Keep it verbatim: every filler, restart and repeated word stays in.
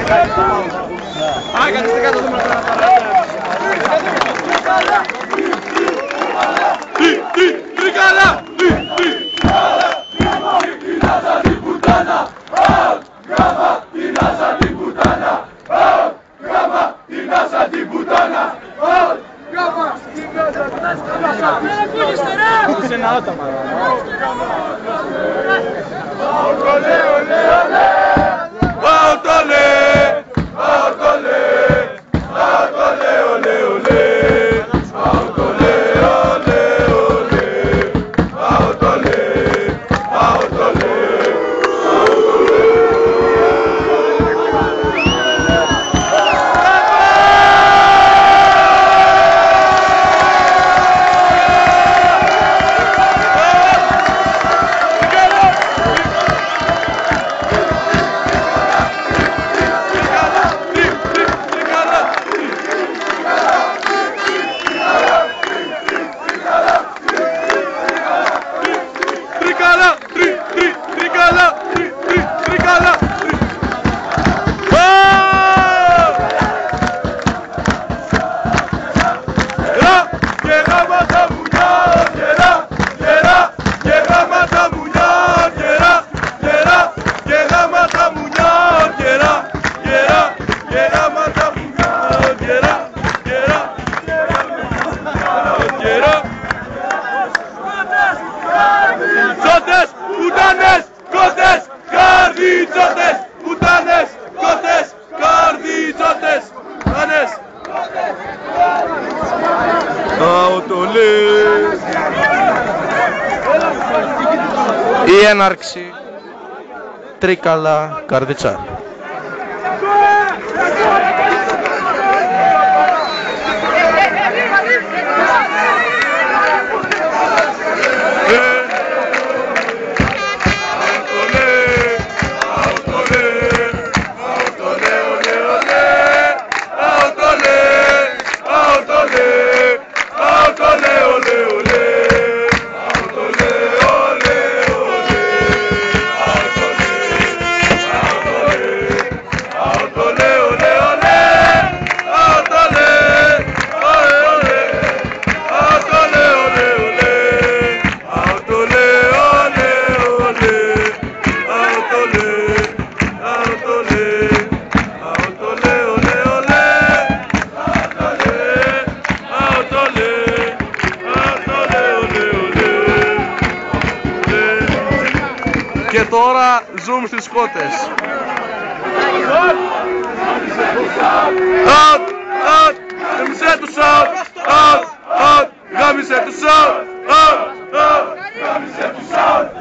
Α, καθίστε κάτω, δούμε τώρα. Τι, τι, τρικάλα! Τι, τι! Την άσα την πουτάνα! Γάμα την άσα την πουτάνα! Γάμα την άσα την πουτάνα! Γάμα την άσα την πουτάνα! Σε ένα άτομα. Ολέ, ολέ, ολέ! Αωτολέ! Αωτολέ! Αωτολέ, ολέ, ολέ! Αωτολέ, ολέ, ολέ! Αωτολέ! Αωτολέ! Τσότες, πουτάνες, κότες, καρδιτσότες, πουτάνες, κότες, καρδιτσότες, πουτάνες. Αωτολέ. Η έναρξη Τρίκαλα Καρδίτσα. Και τώρα zoom στις κότες. Out, out, γάμισε τους out, out, out, γάμισε τους out, out, out, γάμισε τους out.